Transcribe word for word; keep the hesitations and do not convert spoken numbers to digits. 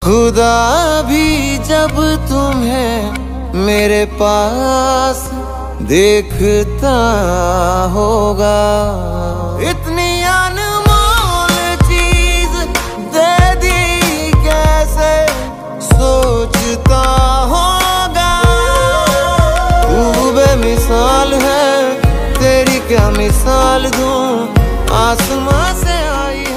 खुदा भी जब तुम्हें मेरे पास देखता होगा, इतनी अनमोल चीज दे दी कैसे सोचता होगा। तू बेमिसाल है, तेरी क्या मिसाल दूं, आसमां से आई